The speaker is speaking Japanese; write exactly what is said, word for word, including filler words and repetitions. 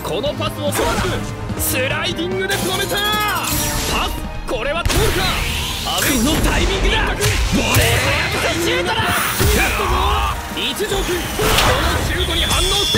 このパスをトラップ、スライディングで止めた。パス、これは通るか。このタイミングだ。ボレーはやぶさシュートだ。位置上君、このシュートに反応して